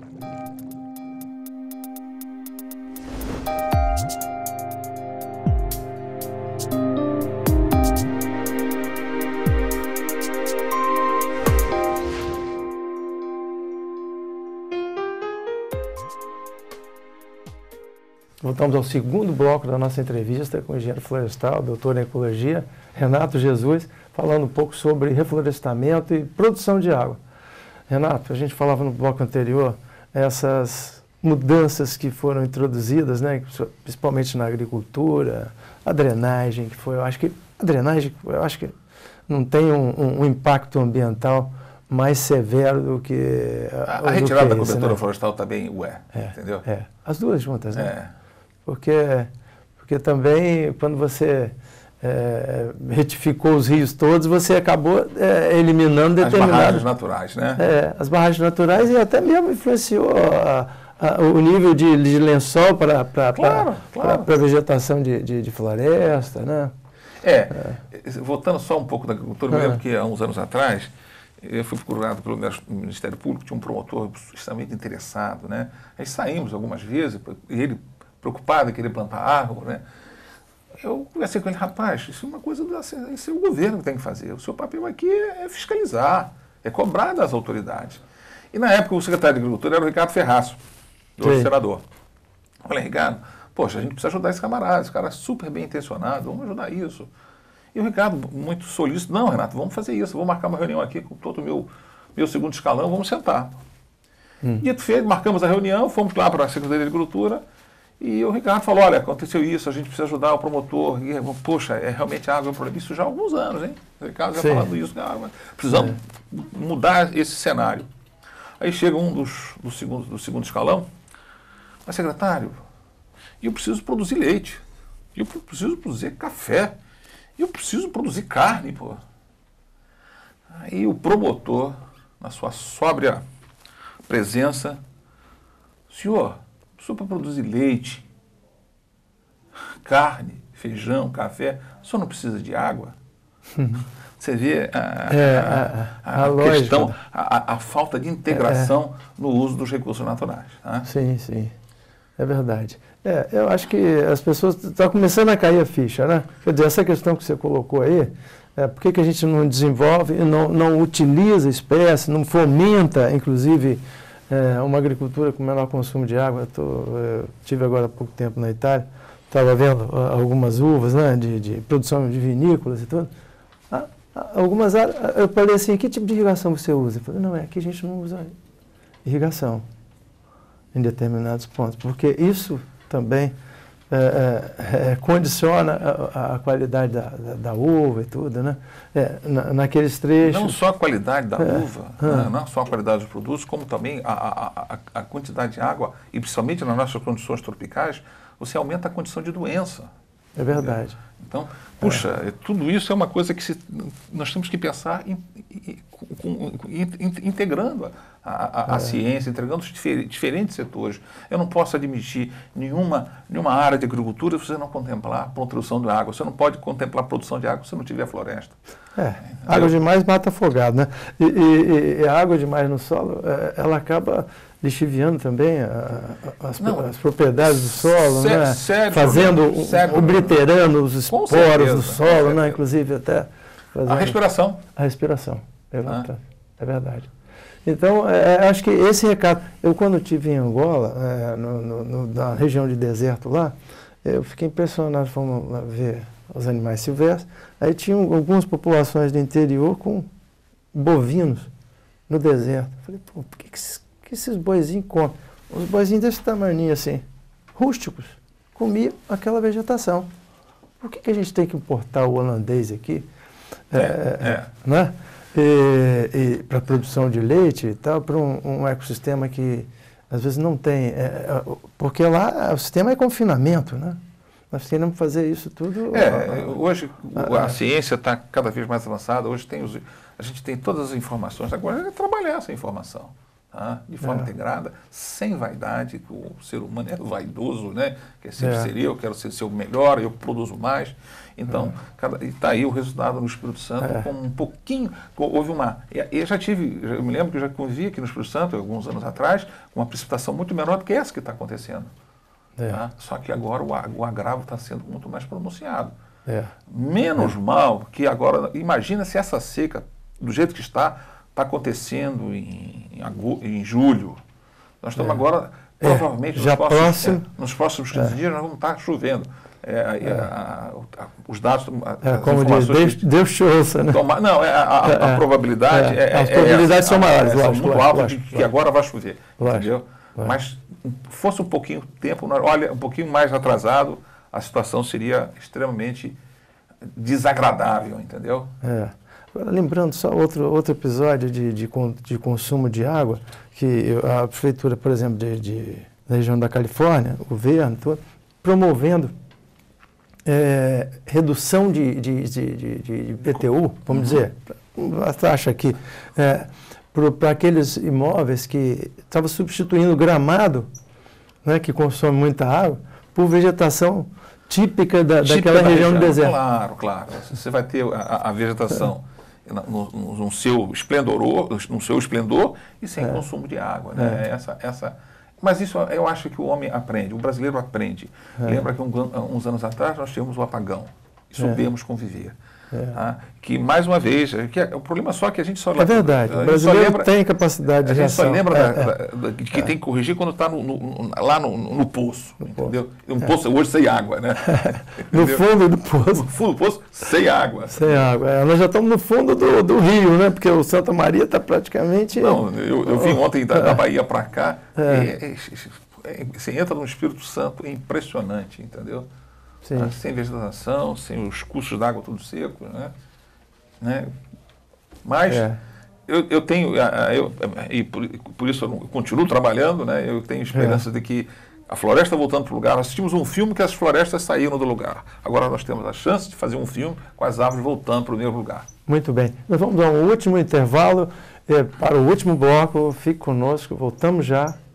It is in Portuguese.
Voltamos ao segundo bloco da nossa entrevista com o engenheiro florestal, doutor em ecologia, Renato Jesus, falando um pouco sobre reflorestamento e produção de água. Renato, a gente falava no bloco anterior, essas mudanças que foram introduzidas, né, principalmente na agricultura, a drenagem, que foi, eu acho que não tem um impacto ambiental mais severo do que a retirada da cobertura florestal também entendeu? As duas juntas, né? Porque também, quando você retificou os rios todos, você acabou eliminando determinadas... As barragens naturais, né? As barragens naturais e até mesmo influenciou o nível de lençol para a vegetação de floresta, né? Voltando só um pouco da agricultura, eu me lembro que há uns anos atrás, eu fui procurado pelo Ministério Público, tinha um promotor extremamente interessado, né? Aí saímos algumas vezes, e ele preocupado em querer plantar árvore, né? Eu conversei com ele, rapaz, isso é uma coisa, isso é o governo que tem que fazer. O seu papel aqui é fiscalizar, é cobrar das autoridades. E na época o secretário de Agricultura era o Ricardo Ferraço, hoje senador. Eu falei, Ricardo, poxa, a gente precisa ajudar esse camarada, esse cara é super bem intencionado, vamos ajudar isso. E o Ricardo, muito solícito, não, Renato, vamos fazer isso, vou marcar uma reunião aqui com todo o meu segundo escalão, vamos sentar. Dito feito, marcamos a reunião, fomos lá para a Secretaria de Agricultura, e o Ricardo falou, olha, aconteceu isso, a gente precisa ajudar o promotor, e, poxa, realmente a água é um problema, isso já há alguns anos, hein? O Ricardo já falando isso, precisamos mudar esse cenário. Aí chega um do segundo escalão, mas secretário, eu preciso produzir leite, eu preciso produzir café, eu preciso produzir carne, pô. Aí o promotor, na sua sóbria presença, senhor, para produzir leite, carne, feijão, café, o senhor não precisa de água? Você vê a questão, a falta de integração no uso dos recursos naturais. Tá? Sim, sim. É verdade. Eu acho que as pessoas estão começando a cair a ficha, né? Quer dizer, essa questão que você colocou aí, por que a gente não desenvolve, não utiliza espécies, não fomenta, inclusive, uma agricultura com menor consumo de água? Eu tive agora há pouco tempo na Itália, estava vendo algumas uvas, né, de produção de vinícolas e tudo. Algumas áreas, eu falei assim, que tipo de irrigação você usa? Eu falei, não, aqui a gente não usa irrigação em determinados pontos, porque isso também condiciona a qualidade da uva e tudo, né? Naqueles trechos... Não só a qualidade da uva, né? Não só a qualidade dos produtos, como também a quantidade de água, e principalmente nas nossas condições tropicais, você aumenta a condição de doença. É verdade. Então, puxa, tudo isso é uma coisa que nós temos que pensar integrando a ciência, integrando os diferentes setores. Eu não posso admitir nenhuma área de agricultura se você não contemplar a produção de água. Você não pode contemplar a produção de água se não tiver floresta. Água demais mata afogado, né? E a água demais no solo, ela acaba lixiviando também as propriedades do solo, né? Obliterando os esporos do solo, né? Inclusive até... A respiração. A respiração, é verdade. Então, acho que esse recado... Eu, quando estive em Angola, na região de deserto lá, eu fiquei impressionado, fomos lá ver os animais silvestres, aí tinham algumas populações do interior com bovinos no deserto. Eu falei, pô, por que esses boizinhos comem? Os boizinhos desse tamanho assim, rústicos, comiam aquela vegetação. Por que a gente tem que importar o holandês aqui? Né? Para a produção de leite e tal, para um ecossistema que às vezes não tem, porque lá o sistema é confinamento, né? Nós queremos fazer isso tudo... Hoje a ciência está cada vez mais avançada, hoje a gente tem todas as informações, agora é trabalhar essa informação. de forma integrada, sem vaidade, que o ser humano é vaidoso, né? Quer sempre ser eu quero ser o melhor, eu produzo mais. Então, está aí o resultado no Espírito Santo, com um pouquinho, houve eu me lembro que eu já convivi aqui no Espírito Santo, alguns anos atrás, com uma precipitação muito menor do que essa que está acontecendo. Só que agora o agravo está sendo muito mais pronunciado. Menos mal que agora, imagina se essa seca, do jeito que está acontecendo em julho. Nós estamos agora, provavelmente, nos próximos 15 dias, nós vamos estar chovendo. Os dados, como diz, Deus te ouça, né? A probabilidade as probabilidades são maiores, são muito altas de que agora vai chover, entendeu? Mas fosse um pouquinho de tempo, olha, um pouquinho mais atrasado, a situação seria extremamente desagradável, entendeu? Agora, lembrando só outro episódio de consumo de água, que a prefeitura, por exemplo, da região da Califórnia, o governo todo, promovendo redução de IPTU, vamos dizer, a taxa aqui, para aqueles imóveis que estavam substituindo o gramado, né, que consome muita água, por vegetação típica daquela região do deserto. Claro. Você vai ter a vegetação no seu esplendor e sem consumo de água. Né? Mas isso eu acho que o homem aprende, o brasileiro aprende. Lembra que uns anos atrás nós tínhamos o apagão e soubemos conviver. Que, mais uma vez, o problema só é que a gente só... É verdade, o brasileiro tem capacidade de reação. A gente só lembra de que tem que corrigir quando está lá no poço, entendeu? Um poço hoje sem água, né? No fundo do poço. No fundo do poço, sem água. Sem água. Nós já estamos no fundo do rio, né? Porque o Santa Maria está praticamente... Não, eu vim ontem da Bahia para cá, você entra no Espírito Santo, é impressionante, entendeu? Sem vegetação, sem os cursos d'água tudo seco, né? Mas eu tenho, por isso eu continuo trabalhando, né? Eu tenho esperança de que a floresta voltando para o lugar. Nós assistimos um filme que as florestas saíram do lugar. Agora nós temos a chance de fazer um filme com as árvores voltando para o mesmo lugar. Muito bem. Nós vamos dar um último intervalo para o último bloco. Fique conosco, voltamos já.